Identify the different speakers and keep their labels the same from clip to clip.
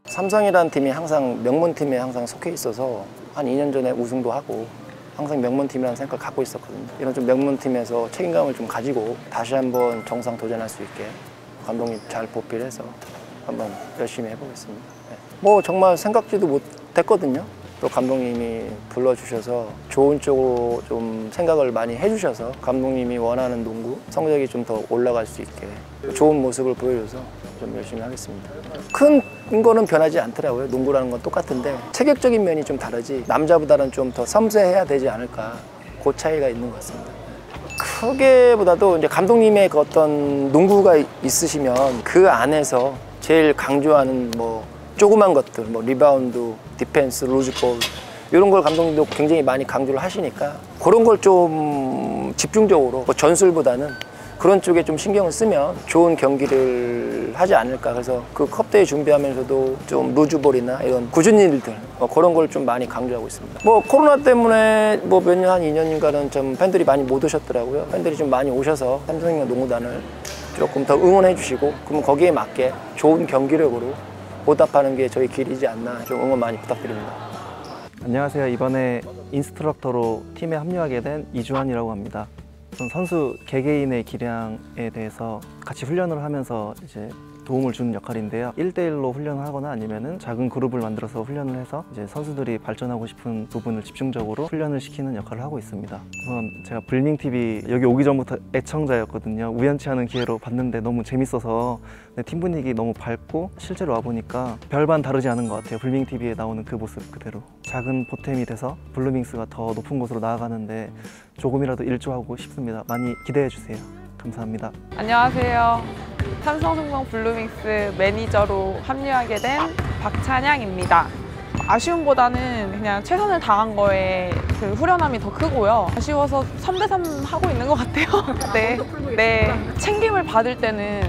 Speaker 1: 삼성이라는 팀이 항상 명문팀에 항상 속해 있어서 한 2년 전에 우승도 하고 항상 명문팀이라는 생각을 갖고 있었거든요. 이런 좀 명문팀에서 책임감을 좀 가지고 다시 한번 정상 도전할 수 있게 감독님 잘 보필 해서 한번 열심히 해보겠습니다. 네. 뭐 정말 생각지도 못했거든요. 또 감독님이 불러주셔서 좋은 쪽으로 좀 생각을 많이 해주셔서 감독님이 원하는 농구 성적이 좀 더 올라갈 수 있게 좋은 모습을 보여줘서 좀 열심히 하겠습니다. 큰 거는 변하지 않더라고요. 농구라는 건 똑같은데 체격적인 면이 좀 다르지 남자보다는 좀 더 섬세해야 되지 않을까, 그 차이가 있는 것 같습니다. 크게보다도 이제 감독님의 그 어떤 농구가 있으시면 그 안에서 제일 강조하는 뭐 조그만 것들, 뭐 리바운드, 디펜스, 루즈볼 이런 걸 감독님도 굉장히 많이 강조를 하시니까 그런 걸 좀 집중적으로 뭐 전술보다는 그런 쪽에 좀 신경을 쓰면 좋은 경기를 하지 않을까. 그래서 그 컵대회 준비하면서도 좀 루즈볼이나 이런 굳은 일들 그런 걸 좀 많이 강조하고 있습니다. 뭐 코로나 때문에 뭐 몇 년, 한 2년인가는 좀 팬들이 많이 못 오셨더라고요. 팬들이 좀 많이 오셔서 삼성이나 농구단을 조금 더 응원해 주시고 그러면 거기에 맞게 좋은 경기력으로 보답하는 게 저희 길이지 않나. 좀 응원 많이 부탁드립니다.
Speaker 2: 안녕하세요. 이번에 인스트럭터로 팀에 합류하게 된 이주환이라고 합니다. 선수 개개인의 기량에 대해서 같이 훈련을 하면서 이제 도움을 주는 역할인데요. 1대1로 훈련을 하거나 아니면은 작은 그룹을 만들어서 훈련을 해서 이제 선수들이 발전하고 싶은 부분을 집중적으로 훈련을 시키는 역할을 하고 있습니다. 우선 제가 블링TV 여기 오기 전부터 애청자였거든요. 우연치 않은 기회로 봤는데 너무 재밌어서 팀 분위기 너무 밝고 실제로 와보니까 별반 다르지 않은 것 같아요. 블링TV에 나오는 그 모습 그대로. 작은 보탬이 돼서 블루밍스가 더 높은 곳으로 나아가는데 조금이라도 일조하고 싶습니다. 많이 기대해 주세요. 감사합니다.
Speaker 3: 안녕하세요. 삼성생명 블루밍스 매니저로 합류하게 된 박찬양입니다. 아쉬움보다는 그냥 최선을 다한 거에 그 후련함이 더 크고요. 아쉬워서 3대3 하고 있는 것 같아요. 네. 챙김을 받을 때는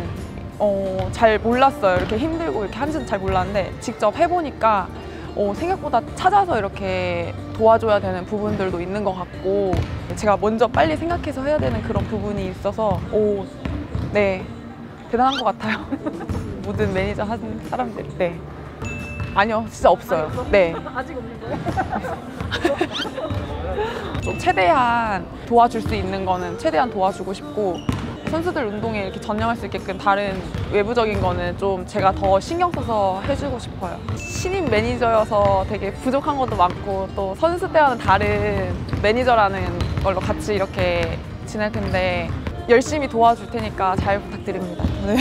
Speaker 3: 잘 몰랐어요. 이렇게 힘들고 이렇게 하는지는 잘 몰랐는데 직접 해보니까 생각보다 찾아서 이렇게 도와줘야 되는 부분들도 있는 것 같고 제가 먼저 빨리 생각해서 해야 되는 그런 부분이 있어서 네, 대단한 것 같아요. 모든 매니저 하는 사람들. 네. 아니요, 진짜 없어요. 네.
Speaker 4: 아직 없는 거예요?
Speaker 3: 좀 최대한 도와줄 수 있는 거는 최대한 도와주고 싶고 선수들 운동에 이렇게 전념할 수 있게끔 다른 외부적인 거는 좀 제가 더 신경 써서 해주고 싶어요. 신인 매니저여서 되게 부족한 것도 많고 또 선수 때와는 다른 매니저라는 걸로 같이 이렇게 지낼 텐데 열심히 도와줄 테니까 잘 부탁드립니다. 네.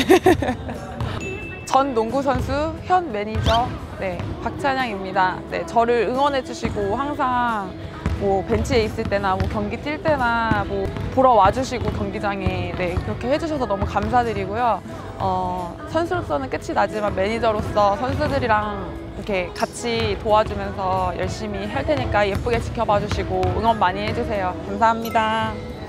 Speaker 3: 전 농구 선수, 현 매니저 박찬양입니다. 네, 저를 응원해 주시고 항상 뭐 벤치에 있을 때나 뭐 경기 뛸 때나 뭐 보러 와주시고 경기장에 그렇게 해주셔서 너무 감사드리고요. 선수로서는 끝이 나지만 매니저로서 선수들이랑 이렇게 같이 도와주면서 열심히 할 테니까 예쁘게 지켜봐 주시고 응원 많이 해주세요. 감사합니다.